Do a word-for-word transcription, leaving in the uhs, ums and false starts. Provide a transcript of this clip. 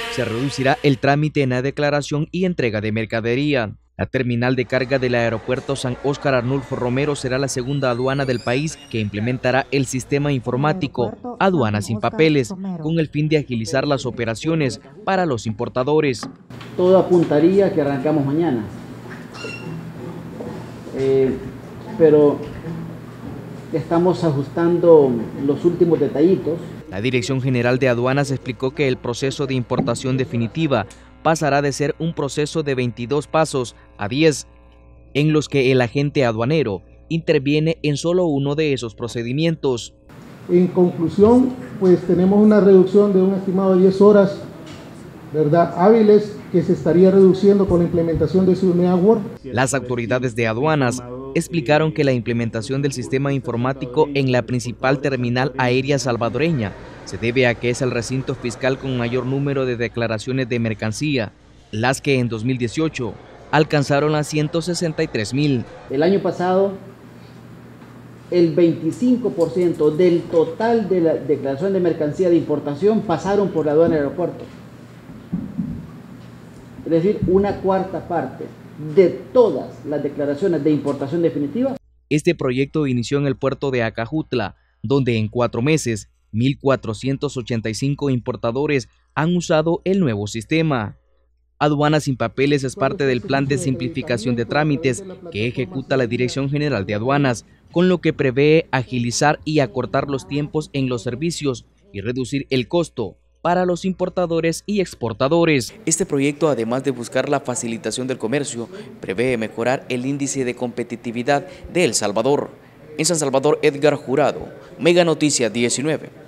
Se reducirá el trámite en la declaración y entrega de mercadería. La terminal de carga del aeropuerto San Óscar Arnulfo Romero será la segunda aduana del país que implementará el sistema informático Aduanas sin Papeles, con el fin de agilizar las operaciones para los importadores. Todo apuntaría a que arrancamos mañana, eh, pero estamos ajustando los últimos detallitos. La Dirección General de Aduanas explicó que el proceso de importación definitiva pasará de ser un proceso de veintidós pasos a diez, en los que el agente aduanero interviene en solo uno de esos procedimientos. En conclusión, pues tenemos una reducción de un estimado de diez horas, ¿verdad?, hábiles, que se estaría reduciendo con la implementación de su network. Las autoridades de aduanas explicaron que la implementación del sistema informático en la principal terminal aérea salvadoreña se debe a que es el recinto fiscal con mayor número de declaraciones de mercancía, las que en dos mil dieciocho alcanzaron las ciento sesenta y tres mil. El año pasado, el veinticinco por ciento del total de la declaración de mercancía de importación pasaron por la aduana del aeropuerto. Es decir, una cuarta parte de todas las declaraciones de importación definitiva. Este proyecto inició en el puerto de Acajutla, donde en cuatro meses, mil cuatrocientos ochenta y cinco importadores han usado el nuevo sistema. Aduanas sin Papeles es parte del plan de simplificación de trámites que ejecuta la Dirección General de Aduanas, con lo que prevé agilizar y acortar los tiempos en los servicios y reducir el costo para los importadores y exportadores. Este proyecto, además de buscar la facilitación del comercio, prevé mejorar el índice de competitividad de El Salvador. En San Salvador, Edgar Jurado, Mega Noticias diecinueve.